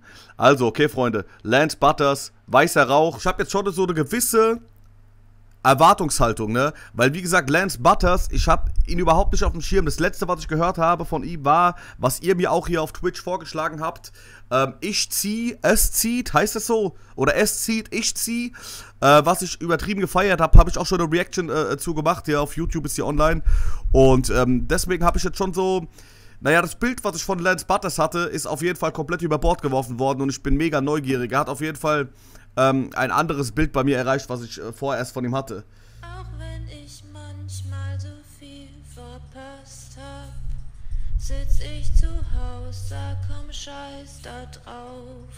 Also, okay, Freunde. Lance Butters, weißer Rauch. Ich habe jetzt schon so eine gewisse Erwartungshaltung, ne? Weil, wie gesagt, Lance Butters, ich habe ihn überhaupt nicht auf dem Schirm. Das letzte, was ich gehört habe von ihm, war, was ihr mir auch hier auf Twitch vorgeschlagen habt. Ich zieh, es zieht, heißt das so? Oder es zieht, ich zieh. Was ich übertrieben gefeiert habe, habe ich auch schon eine Reaction zu gemacht. Hier auf YouTube ist hier online. Und deswegen habe ich jetzt schon so... Naja, das Bild, was ich von Lance Butters hatte, ist auf jeden Fall komplett über Bord geworfen worden. Und ich bin mega neugierig. Er hat auf jeden Fall ein anderes Bild bei mir erreicht, was ich vorerst von ihm hatte. Auch wenn ich manchmal so viel verpasst hab, sitz ich zu Haus, sag komm scheiß da drauf.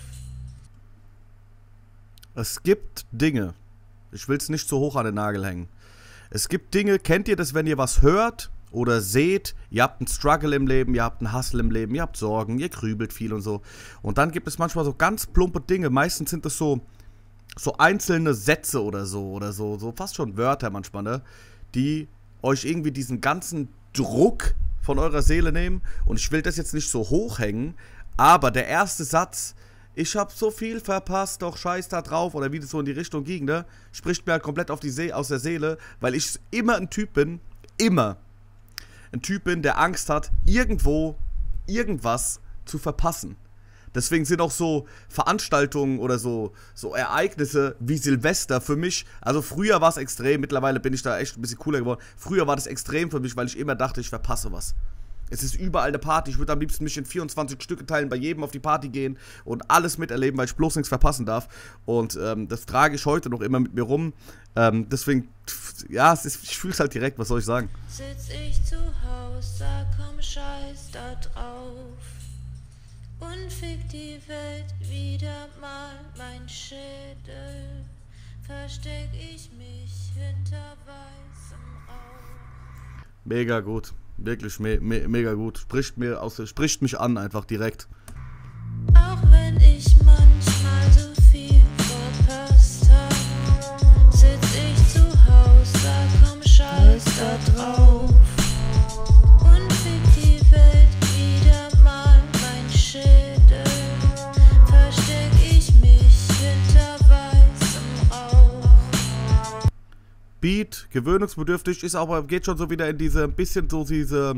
Es gibt Dinge, ich will es nicht so hoch an den Nagel hängen. Es gibt Dinge, kennt ihr das, wenn ihr was hört oder seht, ihr habt einen Struggle im Leben, ihr habt einen Hustle im Leben, ihr habt Sorgen, ihr grübelt viel und so. Und dann gibt es manchmal so ganz plumpe Dinge, meistens sind es so einzelne Sätze oder so fast schon Wörter manchmal, ne, die euch irgendwie diesen ganzen Druck von eurer Seele nehmen. Und ich will das jetzt nicht so hochhängen, aber der erste Satz, ich hab so viel verpasst, doch scheiß da drauf, oder wie das so in die Richtung ging, ne, spricht mir halt komplett aus der Seele, weil ich immer ein Typ bin, der Angst hat, irgendwo irgendwas zu verpassen. Deswegen sind auch so Veranstaltungen oder so Ereignisse wie Silvester für mich, also früher war es extrem, mittlerweile bin ich da echt ein bisschen cooler geworden. Früher war das extrem für mich, weil ich immer dachte, ich verpasse was. Es ist überall eine Party, ich würde am liebsten mich in 24 Stücke teilen, bei jedem auf die Party gehen und alles miterleben, weil ich bloß nichts verpassen darf. Und das trage ich heute noch immer mit mir rum. Deswegen, ja, ich fühle es halt direkt, was soll ich sagen? Sitz ich zu Haus, sag komm scheiß da drauf. Und fick die Welt wieder mal mein Schädel. Versteck ich mich hinter weißem Rauch. Mega gut. Wirklich mega gut. Spricht mich an einfach direkt. Auch wenn ich manchmal so viel verpasst hab, sitz ich zu Haus, sag komm scheiß da drauf. Und fick die Welt wieder mal mein Schädel. Versteck ich mich hinter weißem Rauch. Beat, gewöhnungsbedürftig, ist aber, geht schon so wieder in diese, ein bisschen so diese,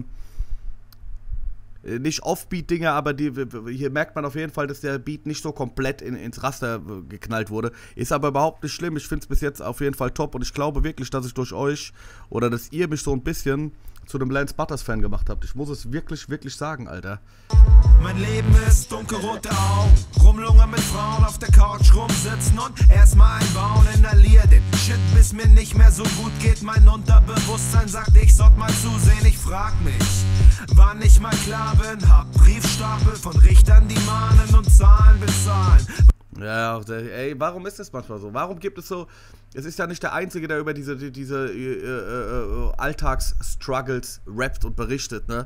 nicht Offbeat-Dinger, aber hier merkt man auf jeden Fall, dass der Beat nicht so komplett ins Raster geknallt wurde. Ist aber überhaupt nicht schlimm, ich finde es bis jetzt auf jeden Fall top und ich glaube wirklich, dass ich durch euch, oder dass ihr mich so ein bisschen zu einem Lance Butters Fan gemacht habt. Ich muss es wirklich sagen, Alter. Mein Leben ist dunkelrote Augen, rumlungern mit Frauen auf der Couch rumsitzen und erstmal einbauen, inhalier den Shit, bis mir nicht mehr so gut geht. Mein Unterbewusstsein sagt, ich sollte mal zusehen. Ich frag mich, wann ich mal klar bin, hab Briefstapel von Richtern, die mahnen und Zahlen bezahlen. Ja, ey, warum ist das manchmal so? Warum gibt es so... Es ist ja nicht der Einzige, der über diese Alltagsstruggles rappt und berichtet, ne?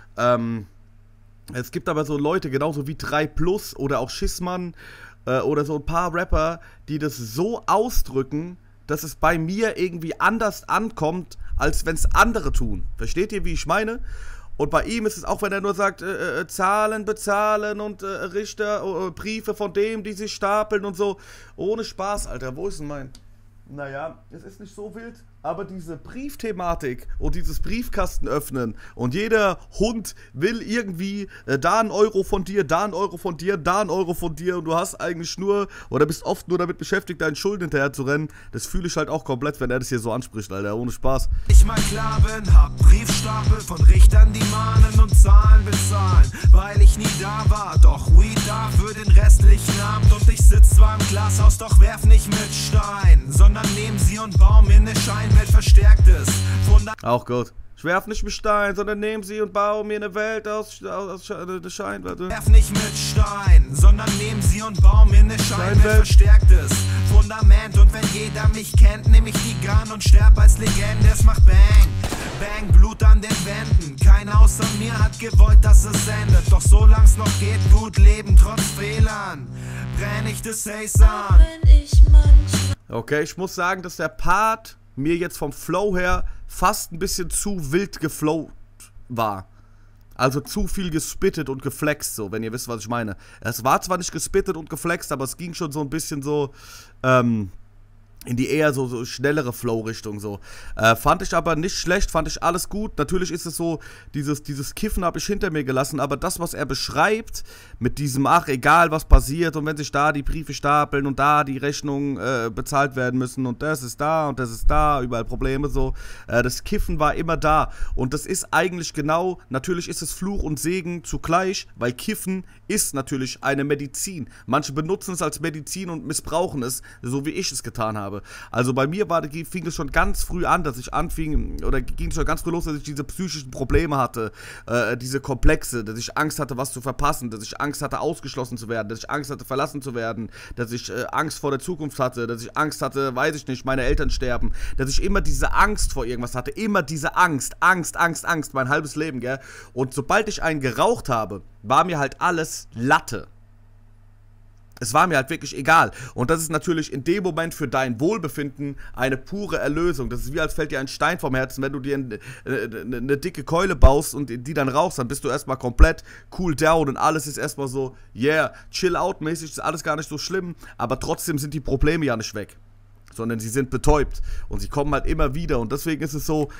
Es gibt aber so Leute, genauso wie 3plus oder auch Schissmann oder so ein paar Rapper, die das so ausdrücken, dass es bei mir irgendwie anders ankommt, als wenn es andere tun. Versteht ihr, wie ich meine? Und bei ihm ist es auch, wenn er nur sagt, Zahlen bezahlen und Richter, Briefe von dem, die sich stapeln und so. Ohne Spaß, Alter, wo ist denn mein... Naja, es ist nicht so wild, aber diese Briefthematik und dieses Briefkasten öffnen und jeder Hund will irgendwie da ein Euro von dir, da ein Euro von dir, da ein Euro von dir und du hast eigentlich nur oder bist oft nur damit beschäftigt, deinen Schulden hinterher zu rennen. Das fühle ich halt auch komplett, wenn er das hier so anspricht, Alter, ohne Spaß. Ich mal klar bin, hab Briefstapel von Richtern, die mahnen und Zahlen bezahlen, weil ich nie da war, doch Weed da für den restlichen Abend und ich sitz zwar im Glashaus, doch werf nicht mit Stein, sondern nehmen sie und bauen mir eine Scheinwelt verstärktes Fundament. Auch gut. Ich werf nicht mit Stein, sondern nehmen sie und bauen mir eine Welt aus Scheinwelt. Werf nicht mit Stein, sondern nehmen sie und bauen mir eine Scheinwelt verstärktes Fundament. Und wenn jeder mich kennt, nehm ich die Gun und sterb als Legende. Es macht Bang, Bang, Blut an den Wänden. Keiner außer mir hat gewollt, dass es endet. Doch solang's noch geht, gut leben trotz Fehlern, brenn ich das Ace an. Okay, ich muss sagen, dass der Part mir jetzt vom Flow her fast ein bisschen zu wild geflowt war. Also zu viel gespittet und geflext, so, wenn ihr wisst, was ich meine. Es war zwar nicht gespittet und geflext, aber es ging schon so ein bisschen so, in die eher so schnellere Flow-Richtung so. Fand ich aber nicht schlecht, fand ich alles gut. Natürlich ist es so, dieses Kiffen habe ich hinter mir gelassen, aber das, was er beschreibt, mit diesem, ach, egal was passiert und wenn sich da die Briefe stapeln und da die Rechnungen bezahlt werden müssen und das ist da und das ist da, überall Probleme so. Das Kiffen war immer da und das ist eigentlich genau, natürlich ist es Fluch und Segen zugleich, weil Kiffen ist natürlich eine Medizin. Manche benutzen es als Medizin und missbrauchen es, so wie ich es getan habe. Also bei mir fing es schon ganz früh an, dass ich ging schon ganz früh los, dass ich diese psychischen Probleme hatte, diese Komplexe, dass ich Angst hatte, was zu verpassen, dass ich Angst hatte, ausgeschlossen zu werden, dass ich Angst hatte, verlassen zu werden, dass ich Angst vor der Zukunft hatte, dass ich Angst hatte, weiß ich nicht, meine Eltern sterben, dass ich immer diese Angst vor irgendwas hatte, immer diese Angst, mein halbes Leben, gell? Und sobald ich einen geraucht habe, war mir halt alles Latte. Es war mir halt wirklich egal. Und das ist natürlich in dem Moment für dein Wohlbefinden eine pure Erlösung. Das ist wie, als fällt dir ein Stein vom Herzen, wenn du dir eine dicke Keule baust und die dann rauchst, dann bist du erstmal komplett cool down und alles ist erstmal so, yeah, chill out mäßig, ist alles gar nicht so schlimm, aber trotzdem sind die Probleme ja nicht weg, sondern sie sind betäubt und sie kommen halt immer wieder und deswegen ist es so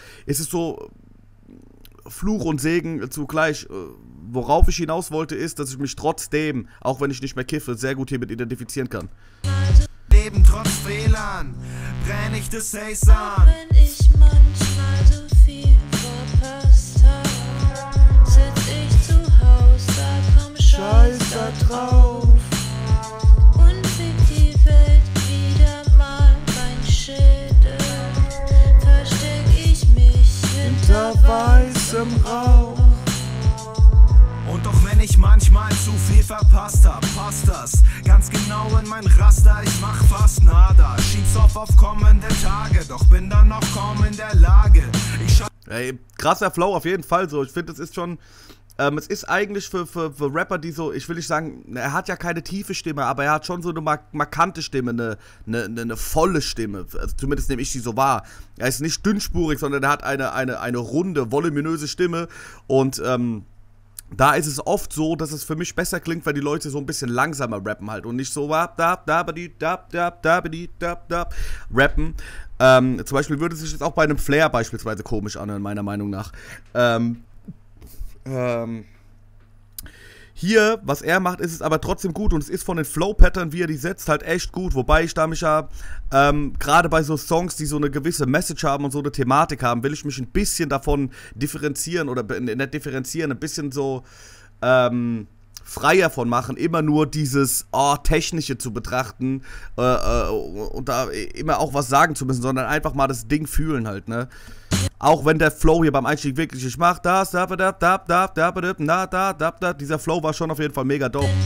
Fluch und Segen zugleich. Worauf ich hinaus wollte, ist, dass ich mich trotzdem, auch wenn ich nicht mehr kiffe, sehr gut hiermit identifizieren kann. Leben trotz Fehlern, brenn ich das Ace an. Wenn ich manchmal so viel verpasst hab, sitz ich zu Haus, da komm Scheiß da drauf und fick die Welt wieder mal mein Schädel. Versteck ich mich hinter weißem Rauch. Und auch wenn ich manchmal zu viel verpasst hab, passt das ganz genau in mein Raster. Ich mach fast nada, schieb's auf kommende Tage, doch bin dann noch kaum in der Lage. Ey, krasser Flow auf jeden Fall so. Ich finde, es ist schon, es ist eigentlich für Rapper, die so, ich will nicht sagen, er hat ja keine tiefe Stimme, aber er hat schon so eine markante Stimme, eine volle Stimme. Also zumindest nehme ich sie so wahr. Er ist nicht dünnspurig, sondern er hat eine runde, voluminöse Stimme und, da ist es oft so, dass es für mich besser klingt, weil die Leute so ein bisschen langsamer rappen halt und nicht so rappen. Zum Beispiel würde es sich jetzt auch bei einem Flair beispielsweise komisch anhören, meiner Meinung nach. Hier, was er macht, ist es aber trotzdem gut und es ist von den Flow-Pattern, wie er die setzt, halt echt gut. Wobei ich da mich ja, gerade bei so Songs, die so eine gewisse Message haben und so eine Thematik haben, will ich mich ein bisschen davon differenzieren oder nicht differenzieren, ein bisschen so, freier von machen, immer nur dieses Technische zu betrachten und da immer auch was sagen zu müssen, sondern einfach mal das Ding fühlen halt, ne? Auch wenn der Flow hier beim Einstieg wirklich, ich mach das, dieser Flow war schon auf jeden Fall mega dope.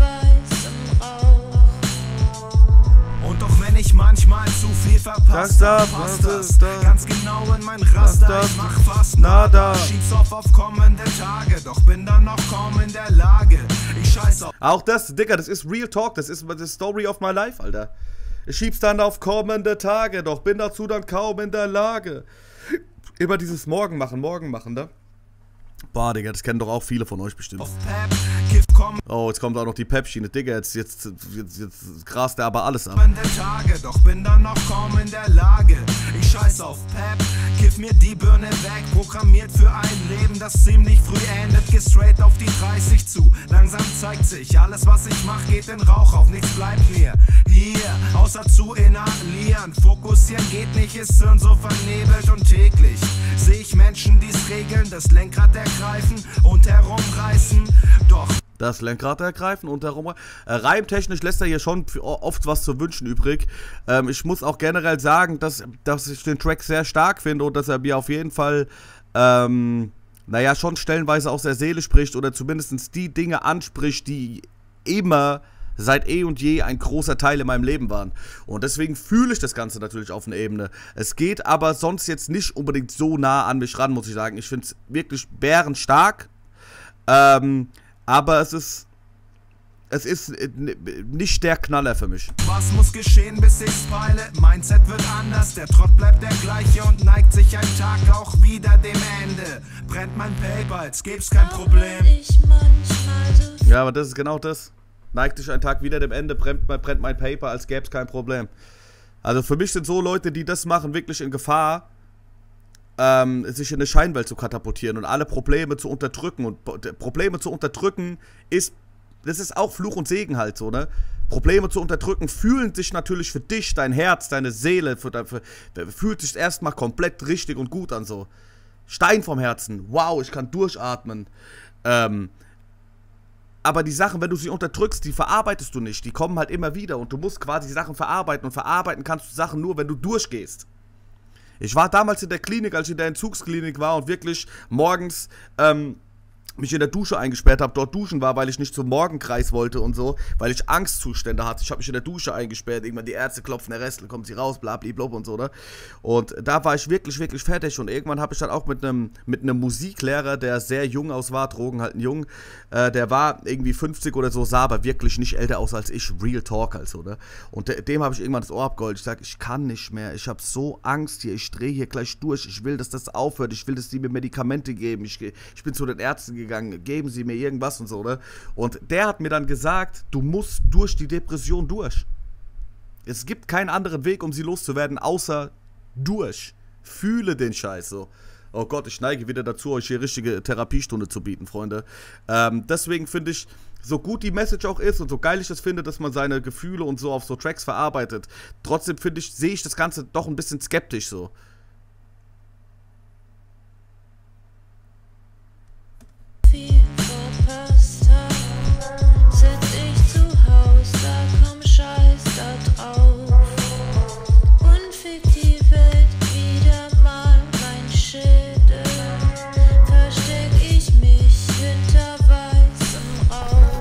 Und auch wenn ich manchmal zu viel verpasst hab, passt das ganz genau in mein Raster. Ich mach fast nada, schieb's auf kommende Tage, doch bin dann noch kaum in der Lage. Ich scheiß auf. Auch das, Digga, das ist Real Talk, das ist the story of my life, Alter. Ich schieb's dann auf kommende Tage, doch bin dazu dann kaum in der Lage. Immer dieses Morgen machen, ne? Boah, Digga, das kennen doch auch viele von euch bestimmt. Oh, jetzt kommt auch noch die Pep-Schiene. Digga, jetzt grast der aber alles ab. Tage, doch bin dann noch kaum in der Lage. Ich scheiß auf Pep, kiff mir die Birne weg. Programmiert für ein Leben, das ziemlich früh endet. Geh straight auf die 30 zu. Langsam zeigt sich, alles was ich mach geht in Rauch auf. Nichts bleibt mir hier, außer zu inhalieren. Fokussieren geht nicht, ist Hirn so vernebelt und täglich seh ich Menschen, die's regeln, das Lenkrad ergreifen und herumreißen. Doch das Lenkrad ergreifen und herum. Reimtechnisch lässt er hier schon oft was zu wünschen übrig. Ich muss auch generell sagen, dass ich den Track sehr stark finde und dass er mir auf jeden Fall, naja, schon stellenweise aus der Seele spricht oder zumindest die Dinge anspricht, die immer seit eh und je ein großer Teil in meinem Leben waren. Und deswegen fühle ich das Ganze natürlich auf einer Ebene. Es geht aber sonst jetzt nicht unbedingt so nah an mich ran, muss ich sagen. Ich finde es wirklich bärenstark. Aber es ist es ist nicht der Knaller für mich. Was muss geschehen, bis ich's peile? Mindset wird anders, der Trott bleibt der gleiche und neigt sich ein Tag auch wieder dem Ende. Brennt mein Paper, als gäb's kein Problem. Ja, aber das ist genau das. Neigt sich ein Tag wieder dem Ende, brennt mein Paper, als gäb's kein Problem. Also für mich sind so Leute, die das machen, wirklich in Gefahr, sich in eine Scheinwelt zu katapultieren und alle Probleme zu unterdrücken. Und Probleme zu unterdrücken das ist auch Fluch und Segen halt so, ne? Probleme zu unterdrücken fühlen sich natürlich für dich, dein Herz, deine Seele, fühlt sich erstmal komplett richtig und gut an so. Stein vom Herzen, wow, ich kann durchatmen. Aber die Sachen, wenn du sie unterdrückst, die verarbeitest du nicht, die kommen halt immer wieder und du musst quasi Sachen verarbeiten und verarbeiten kannst du Sachen nur, wenn du durchgehst. Ich war damals in der Klinik, als ich in der Entzugsklinik war und wirklich morgens mich in der Dusche eingesperrt habe, dort duschen war, weil ich nicht zum Morgenkreis wollte und so, weil ich Angstzustände hatte. Ich habe mich in der Dusche eingesperrt, irgendwann die Ärzte klopfen, der Rest, kommt sie raus, blablabla und so, ne? Und da war ich wirklich, wirklich fertig und irgendwann habe ich dann auch mit einem Musiklehrer, der sehr jung aus war, Drogen halt ein Jung, der war irgendwie 50 oder so, sah aber wirklich nicht älter aus als ich, Real Talk halt so, ne? Und dem habe ich irgendwann das Ohr abgeholt. Ich sage, ich kann nicht mehr, ich habe so Angst hier, ich drehe hier gleich durch, ich will, dass das aufhört, ich will, dass die mir Medikamente geben, ich bin zu den Ärzten gegangen, geben sie mir irgendwas und so, ne? Und der hat mir dann gesagt, du musst durch die Depression durch. Es gibt keinen anderen Weg, um sie loszuwerden, außer durch. Fühle den Scheiß so. Oh Gott, ich neige wieder dazu, euch hier richtige Therapiestunde zu bieten, Freunde. Deswegen finde ich, so gut die Message auch ist und so geil ich das finde, dass man seine Gefühle und so auf so Tracks verarbeitet, trotzdem sehe ich das Ganze doch ein bisschen skeptisch so. Viel verpasst hab, sitz ich zu Haus, da komm Scheiß da drauf und fick die Welt wieder mal mein Schädel, versteck ich mich hinter weißem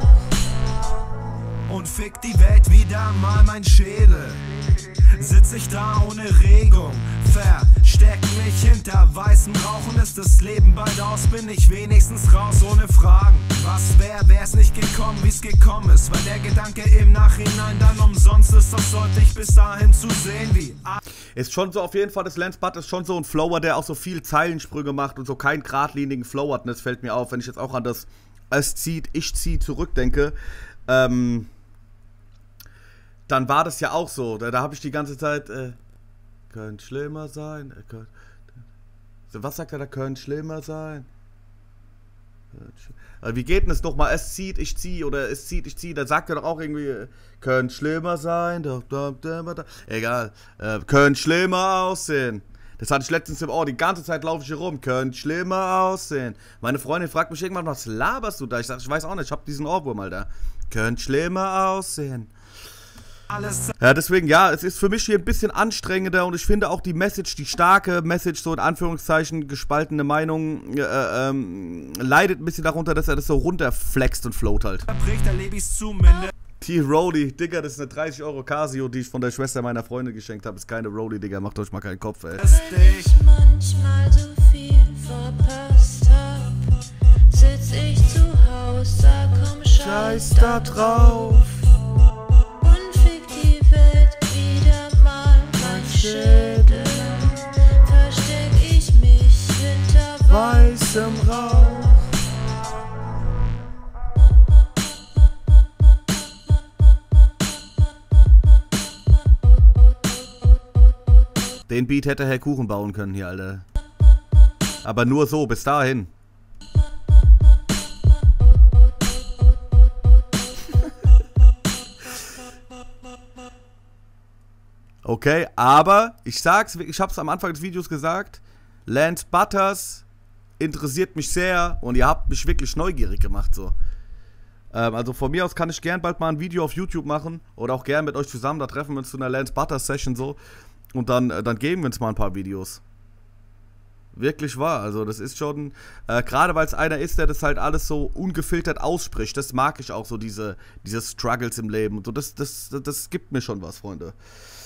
Rauch Und fick die Welt wieder mal mein Schädel. Sitz ich da ohne Regung, versteck mich hinter weißem Rauch und ist das Leben bald aus, bin ich wenigstens raus ohne Fragen. Was wär's nicht gekommen, wie's gekommen ist, weil der Gedanke im Nachhinein dann umsonst ist, das sollte ich bis dahin zu sehen wie... Ist schon so auf jeden Fall, das Lance Butters ist schon so ein Flower, der auch so viel Zeilensprünge macht und so keinen geradlinigen Flow hat, und das fällt mir auf, wenn ich jetzt auch an das Es zieht, ich zieh zurückdenke, dann war das ja auch so. Da habe ich die ganze Zeit, könnte schlimmer sein. Was sagt er da? Könnte schlimmer sein. Wie geht denn das nochmal? Es zieht, ich zieh oder es zieht, ich zieh. Da sagt er doch auch irgendwie, könnte schlimmer sein. Egal. Könnte schlimmer aussehen. Das hatte ich letztens im Ohr. Die ganze Zeit laufe ich hier rum. Könnte schlimmer aussehen. Meine Freundin fragt mich irgendwann, was laberst du da? Ich sag, ich weiß auch nicht. Ich hab diesen Ohrwurm, Alter. Könnte schlimmer aussehen. Ja, deswegen, ja, es ist für mich hier ein bisschen anstrengender und ich finde auch die Message, die starke Message, so in Anführungszeichen, gespaltene Meinung, leidet ein bisschen darunter, dass er das so runterflext und float halt. T-Rolli, Digga, das ist eine 30 € Casio, die ich von der Schwester meiner Freundin geschenkt habe. Ist keine Rolli, Digga, macht euch mal keinen Kopf, ey. Weil ich manchmal so viel verpasst hab, sitz ich zu Haus, da komm Scheiß da drauf. Schädel, versteck ich mich hinter weißem Rauch. Den Beat hätte Herr Kuchen bauen können hier, Alter. Aber nur so, bis dahin. Okay, aber ich sag's, ich hab's am Anfang des Videos gesagt, Lance Butters interessiert mich sehr und ihr habt mich wirklich neugierig gemacht, so. Also von mir aus kann ich gern bald mal ein Video auf YouTube machen oder auch gern mit euch zusammen, da treffen wir uns zu einer Lance Butters Session so und dann geben wir uns mal ein paar Videos. Wirklich wahr, also das ist schon, gerade weil es einer ist, der das halt alles so ungefiltert ausspricht, das mag ich auch so, diese Struggles im Leben und so, das gibt mir schon was, Freunde.